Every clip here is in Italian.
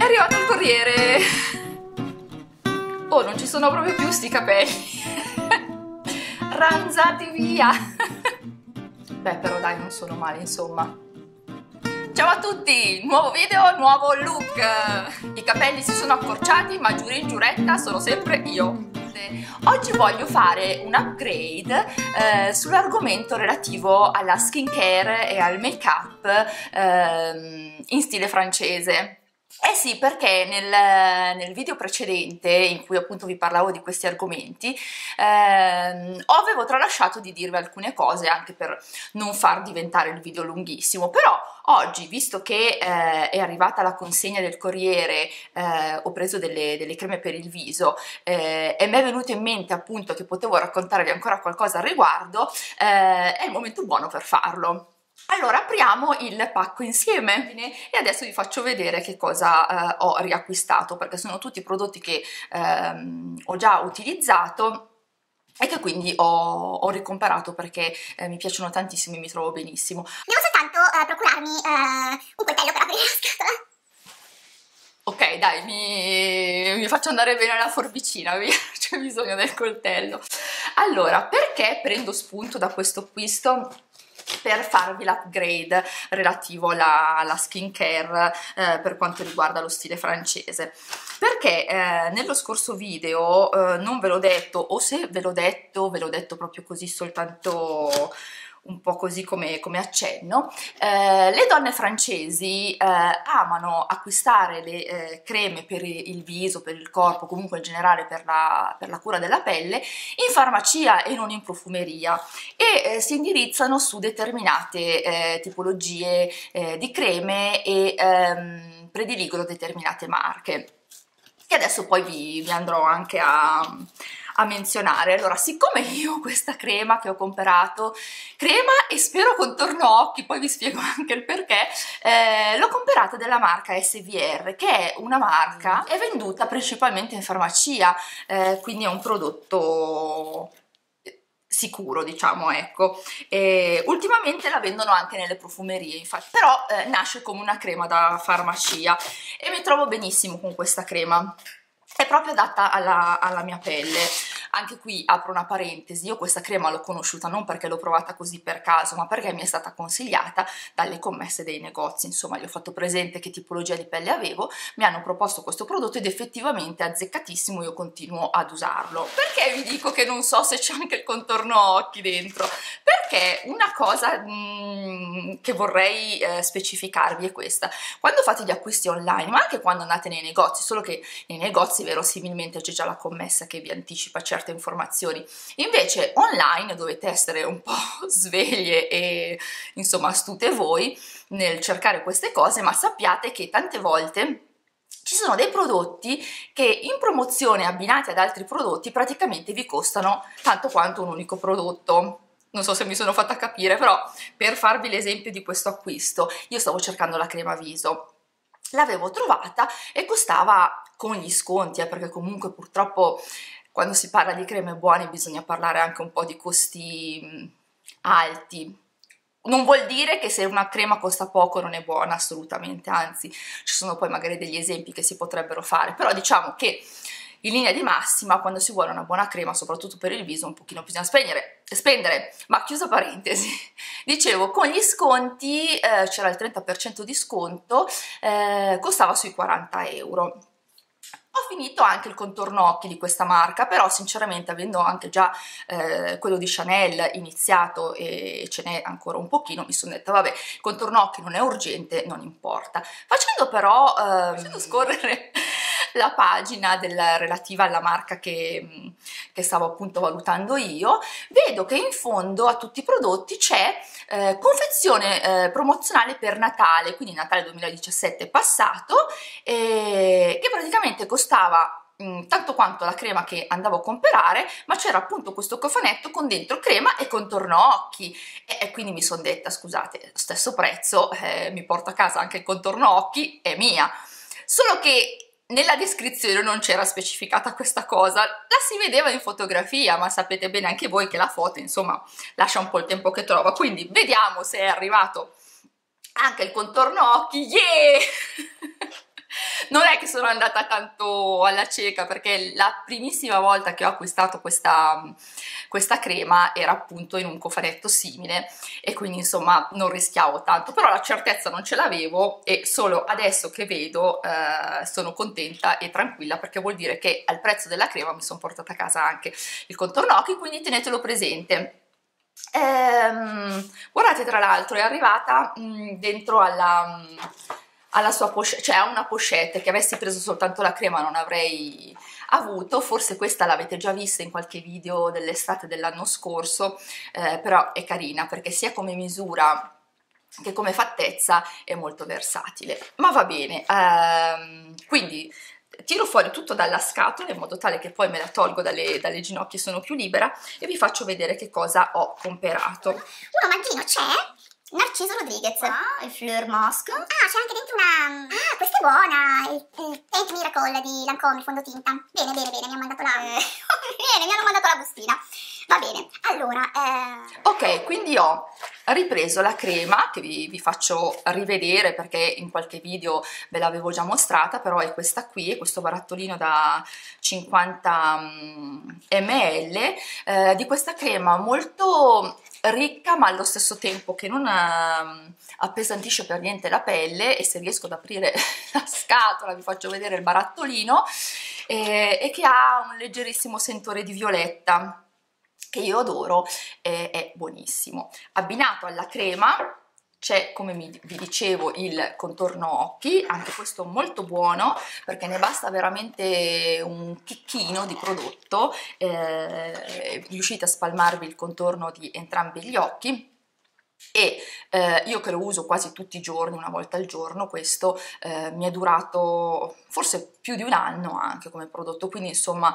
arrivato il corriere. Oh, non ci sono proprio più sti capelli. Ranzati via. Beh, però dai, non sono male, insomma. Ciao a tutti, nuovo video, nuovo look. I capelli si sono accorciati, ma giuro in giuretta sono sempre io. Oggi voglio fare un upgrade sull'argomento relativo alla skincare e al make-up in stile francese. Eh sì, perché nel video precedente, in cui appunto vi parlavo di questi argomenti, avevo tralasciato di dirvi alcune cose anche per non far diventare il video lunghissimo, però oggi, visto che è arrivata la consegna del corriere, ho preso delle creme per il viso e mi è venuto in mente appunto che potevo raccontarvi ancora qualcosa al riguardo, è il momento buono per farlo. Allora apriamo il pacco insieme e adesso vi faccio vedere che cosa ho riacquistato, perché sono tutti prodotti che ho già utilizzato e che quindi ho ricomparato perché mi piacciono tantissimo e mi trovo benissimo. Devo soltanto procurarmi un coltello per aprire la scatola. Ok, dai, mi faccio andare bene la forbicina, via, c'è bisogno del coltello. Allora, perché prendo spunto da questo acquisto? Per farvi l'upgrade relativo alla skincare per quanto riguarda lo stile francese, perché nello scorso video non ve l'ho detto, o se ve l'ho detto proprio così soltanto un po' così come accenno. Le donne francesi amano acquistare le creme per il viso, per il corpo, comunque in generale per la cura della pelle, in farmacia e non in profumeria, e si indirizzano su determinate tipologie di creme e prediligono determinate marche, che adesso poi vi andrò anche a menzionare. Allora, siccome io questa crema che ho comprato, crema e spero contorno occhi, poi vi spiego anche il perché, l'ho comprata della marca SVR, che è una marca è venduta principalmente in farmacia, quindi è un prodotto sicuro, diciamo, ecco. Ultimamente la vendono anche nelle profumerie, infatti, però nasce come una crema da farmacia e mi trovo benissimo con questa crema. È proprio adatta alla mia pelle. Anche qui apro una parentesi, io questa crema l'ho conosciuta non perché l'ho provata così per caso, ma perché mi è stata consigliata dalle commesse dei negozi. Insomma, gli ho fatto presente che tipologia di pelle avevo, mi hanno proposto questo prodotto ed effettivamente è azzeccatissimo, io continuo ad usarlo. Perché vi dico che non so se c'è anche il contorno occhi dentro? Perché una cosa che vorrei specificarvi è questa: quando fate gli acquisti online, ma anche quando andate nei negozi, solo che nei negozi verosimilmente c'è già la commessa che vi anticipa certe informazioni, invece online dovete essere un po' sveglie e insomma astute voi nel cercare queste cose, ma sappiate che tante volte ci sono dei prodotti che in promozione abbinati ad altri prodotti praticamente vi costano tanto quanto un unico prodotto. Non so se mi sono fatta capire, però per farvi l'esempio di questo acquisto, io stavo cercando la crema viso, l'avevo trovata e costava con gli sconti, perché comunque purtroppo quando si parla di creme buone bisogna parlare anche un po' di costi alti. Non vuol dire che se una crema costa poco non è buona, assolutamente, anzi ci sono poi magari degli esempi che si potrebbero fare, però diciamo che in linea di massima quando si vuole una buona crema, soprattutto per il viso, un pochino bisogna spendere, ma chiusa parentesi, dicevo, con gli sconti c'era il 30% di sconto, costava sui 40 euro. Ho finito anche il contorno occhi di questa marca, però sinceramente avendo anche già quello di Chanel iniziato e ce n'è ancora un pochino, mi sono detta vabbè, il contorno occhi non è urgente, non importa. Facendo scorrere la pagina relativa alla marca che stavo appunto valutando io, vedo che in fondo a tutti i prodotti c'è confezione promozionale per Natale, quindi Natale 2017 passato, che praticamente costava tanto quanto la crema che andavo a comprare, ma c'era appunto questo cofanetto con dentro crema e contorno occhi e quindi mi sono detta scusate, stesso prezzo, mi porto a casa anche il contorno occhi, è mia. Solo che nella descrizione non c'era specificata questa cosa, la si vedeva in fotografia, ma sapete bene anche voi che la foto insomma lascia un po' il tempo che trova, quindi vediamo se è arrivato anche il contorno occhi, yeah! Non è che sono andata tanto alla cieca, perché la primissima volta che ho acquistato questa crema era appunto in un cofanetto simile e quindi insomma non rischiavo tanto, però la certezza non ce l'avevo e solo adesso che vedo sono contenta e tranquilla, perché vuol dire che al prezzo della crema mi sono portata a casa anche il contorno occhi, quindi tenetelo presente. Guardate, tra l'altro è arrivata dentro alla sua pochette, cioè a una pochette che avessi preso soltanto la crema non avrei avuto. Forse questa l'avete già vista in qualche video dell'estate dell'anno scorso, però è carina perché sia come misura che come fattezza è molto versatile. Ma va bene, quindi tiro fuori tutto dalla scatola in modo tale che poi me la tolgo dalle ginocchia e sono più libera e vi faccio vedere che cosa ho comprato. Un omaggino c'è? Narciso Rodriguez. Ah, il Fleur Mask. Ah, c'è anche dentro una... Ah, questa è buona! Il Paint Miracle di Lancôme, fondotinta. Bene, bene, bene, mi hanno mandato la... Bene, mi hanno mandato la bustina. Va bene, allora... Ok, quindi ho ripreso la crema che vi faccio rivedere perché in qualche video ve l'avevo già mostrata, però è questa qui, è questo barattolino da 50 ml di questa crema molto ricca ma allo stesso tempo che non appesantisce per niente la pelle, e se riesco ad aprire la scatola vi faccio vedere il barattolino, e che ha un leggerissimo sentore di violetta che io adoro, è buonissimo. Abbinato alla crema c'è, come vi dicevo, il contorno occhi, anche questo molto buono perché ne basta veramente un chicchino di prodotto, riuscite a spalmarvi il contorno di entrambi gli occhi. E io che lo uso quasi tutti i giorni, una volta al giorno, questo mi è durato forse più di un anno anche come prodotto, quindi insomma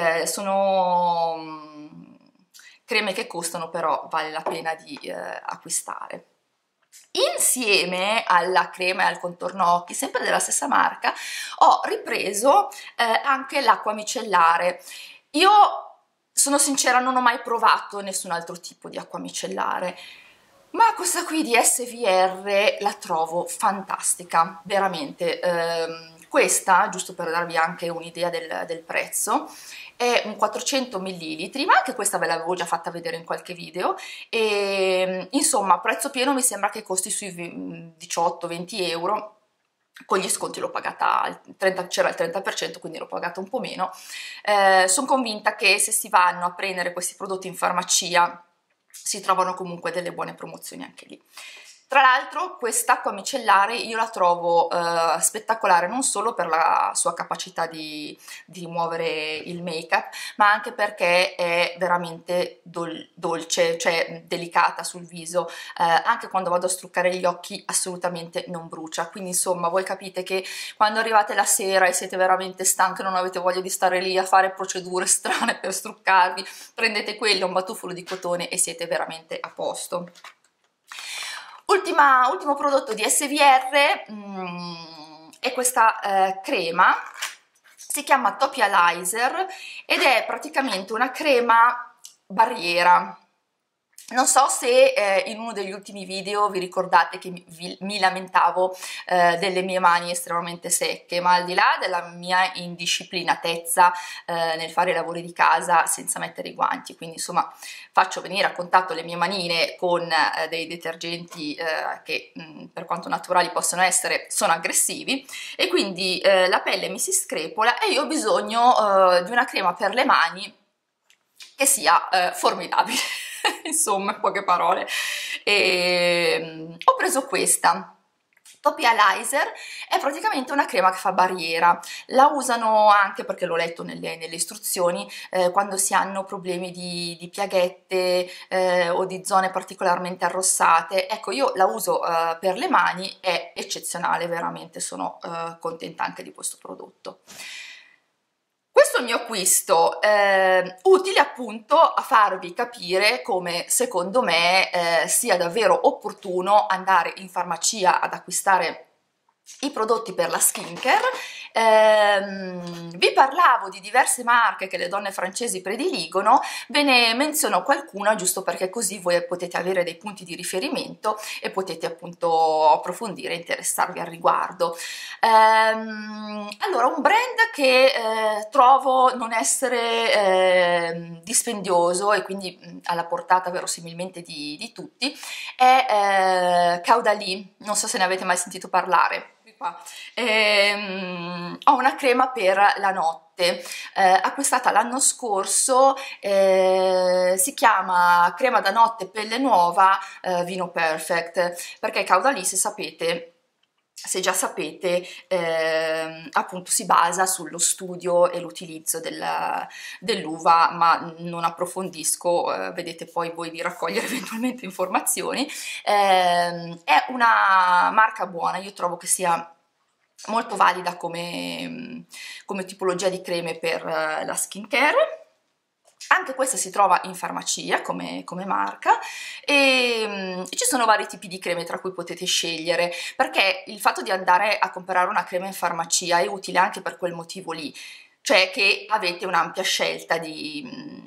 sono creme che costano, però vale la pena di acquistare. Insieme alla crema e al contorno occhi, sempre della stessa marca, ho ripreso anche l'acqua micellare. Io sono sincera, non ho mai provato nessun altro tipo di acqua micellare, ma questa qui di SVR la trovo fantastica, veramente. Questa, giusto per darvi anche un'idea del prezzo, è un 400 ml, ma anche questa ve l'avevo già fatta vedere in qualche video, e insomma a prezzo pieno mi sembra che costi sui 18-20 euro. Con gli sconti l'ho pagata, c'era il 30%, quindi l'ho pagata un po' meno. Sono convinta che se si vanno a prendere questi prodotti in farmacia si trovano comunque delle buone promozioni anche lì. Tra l'altro quest'acqua micellare io la trovo spettacolare non solo per la sua capacità di rimuovere il make-up, ma anche perché è veramente dolce, cioè delicata sul viso, anche quando vado a struccare gli occhi assolutamente non brucia. Quindi insomma voi capite che quando arrivate la sera e siete veramente stanche, non avete voglia di stare lì a fare procedure strane per struccarvi, prendete quello, un batuffolo di cotone e siete veramente a posto. Ultimo prodotto di SVR è questa crema, si chiama Topializer ed è praticamente una crema barriera. Non so se in uno degli ultimi video vi ricordate che mi lamentavo delle mie mani estremamente secche, ma al di là della mia indisciplinatezza nel fare i lavori di casa senza mettere i guanti, quindi insomma faccio venire a contatto le mie manine con dei detergenti che per quanto naturali possono essere, sono aggressivi, e quindi la pelle mi si screpola e io ho bisogno di una crema per le mani che sia formidabile. Insomma, in poche parole, ho preso questa Topializer. È praticamente una crema che fa barriera, la usano anche, perché l'ho letto nelle istruzioni, quando si hanno problemi di piaghette o di zone particolarmente arrossate. Ecco, io la uso per le mani, è eccezionale, veramente sono contenta anche di questo prodotto. Questo è il mio acquisto, utile appunto a farvi capire come secondo me sia davvero opportuno andare in farmacia ad acquistare i prodotti per la skincare. Vi parlavo di diverse marche che le donne francesi prediligono, ve ne menziono qualcuna giusto perché così voi potete avere dei punti di riferimento e potete appunto approfondire e interessarvi al riguardo. Allora, un brand che trovo non essere dispendioso e quindi alla portata verosimilmente di tutti è Caudalie, non so se ne avete mai sentito parlare. Qua. Ho una crema per la notte, acquistata l'anno scorso, si chiama crema da notte pelle nuova Vino Perfect, perché Caudalie, se già sapete, appunto si basa sullo studio e l'utilizzo dell'uva, ma non approfondisco, vedete poi voi di raccogliere eventualmente informazioni. È una marca buona, io trovo che sia molto valida come tipologia di creme per la skincare. Anche questa si trova in farmacia come marca e ci sono vari tipi di creme tra cui potete scegliere, perché il fatto di andare a comprare una crema in farmacia è utile anche per quel motivo lì, cioè che avete un'ampia scelta di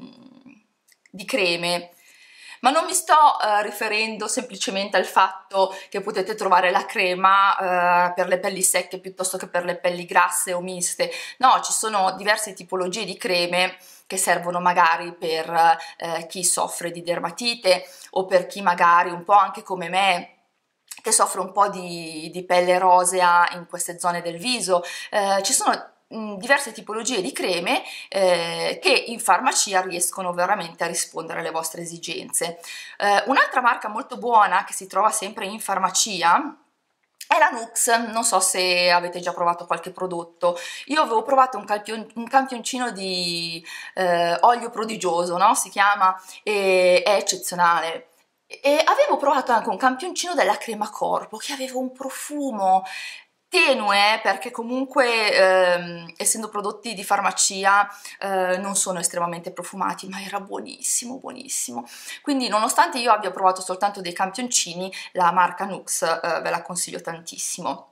creme. Ma non mi sto riferendo semplicemente al fatto che potete trovare la crema per le pelli secche piuttosto che per le pelli grasse o miste. No, ci sono diverse tipologie di creme che servono magari per chi soffre di dermatite o per chi magari un po' anche come me che soffre un po' di pelle rosea in queste zone del viso. Ci sono diverse tipologie di creme che in farmacia riescono veramente a rispondere alle vostre esigenze. Un'altra marca molto buona che si trova sempre in farmacia è la Nux. Non so se avete già provato qualche prodotto. Io avevo provato un campioncino di olio prodigioso, no? Si chiama, è eccezionale. E avevo provato anche un campioncino della crema corpo che aveva un profumo tenue, perché comunque essendo prodotti di farmacia non sono estremamente profumati, ma era buonissimo, buonissimo. Quindi nonostante io abbia provato soltanto dei campioncini, la marca Nux ve la consiglio tantissimo.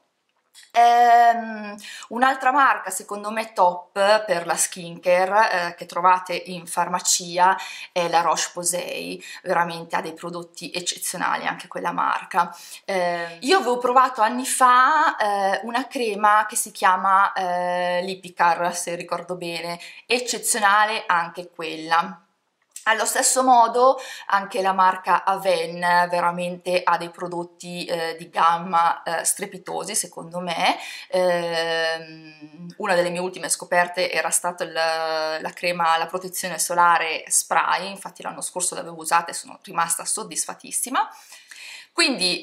Un'altra marca secondo me top per la skincare che trovate in farmacia è la Roche-Posay, veramente ha dei prodotti eccezionali anche quella marca. Io avevo provato anni fa una crema che si chiama Lipicar, se ricordo bene, eccezionale anche quella. Allo stesso modo anche la marca Avène veramente ha dei prodotti di gamma strepitosi secondo me. Una delle mie ultime scoperte era stata la crema, la protezione solare spray, infatti l'anno scorso l'avevo usata e sono rimasta soddisfatissima. Quindi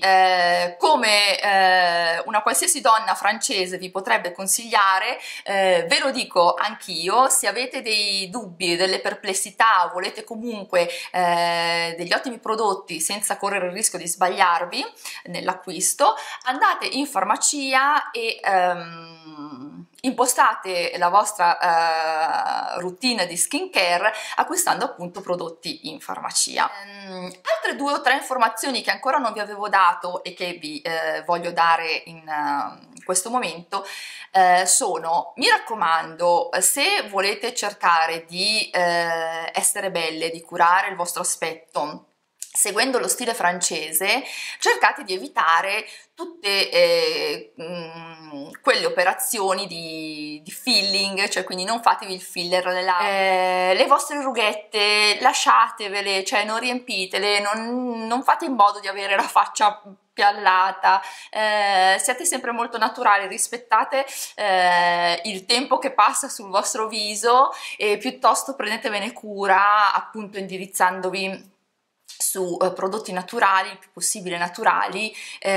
come una qualsiasi donna francese vi potrebbe consigliare, ve lo dico anch'io, se avete dei dubbi, delle perplessità, volete comunque degli ottimi prodotti senza correre il rischio di sbagliarvi nell'acquisto, andate in farmacia e impostate la vostra routine di skincare acquistando appunto prodotti in farmacia. Altre 2 o 3 informazioni che ancora non vi avevo dato e che vi voglio dare in questo momento sono, mi raccomando, se volete cercare di essere belle, di curare il vostro aspetto seguendo lo stile francese, cercate di evitare tutte quelle operazioni di filling, cioè quindi non fatevi il filler le vostre rughette lasciatevele, cioè non riempitele, non fate in modo di avere la faccia piallata, siate sempre molto naturali, rispettate il tempo che passa sul vostro viso e piuttosto prendetevene cura appunto indirizzandovi su prodotti naturali, il più possibile naturali.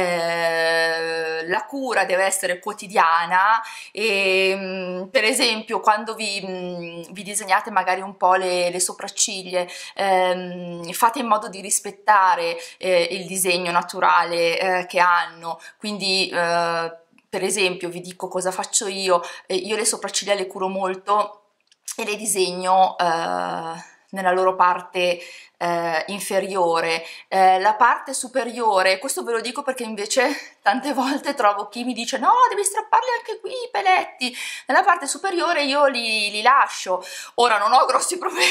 La cura deve essere quotidiana e per esempio quando vi disegnate magari un po' le sopracciglia, fate in modo di rispettare il disegno naturale che hanno, quindi per esempio vi dico cosa faccio io le sopracciglia le curo molto e le disegno nella loro parte inferiore. La parte superiore, questo ve lo dico perché invece tante volte trovo chi mi dice no, devi strapparli anche qui i peletti. Nella parte superiore io li lascio. Ora non ho grossi problemi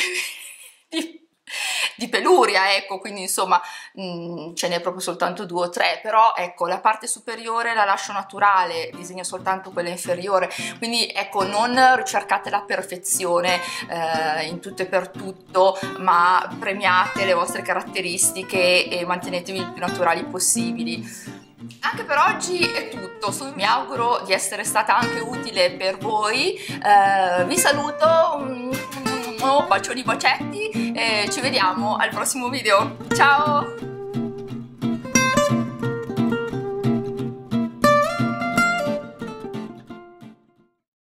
di peluria, ecco, quindi insomma ce n'è proprio soltanto 2 o 3, però ecco, la parte superiore la lascio naturale, disegno soltanto quella inferiore, quindi ecco, non ricercate la perfezione in tutto e per tutto, ma premiate le vostre caratteristiche e mantenetevi il più naturali possibili. Anche per oggi è tutto, mi auguro di essere stata anche utile per voi, vi saluto, bacioni bacetti e ci vediamo al prossimo video, ciao!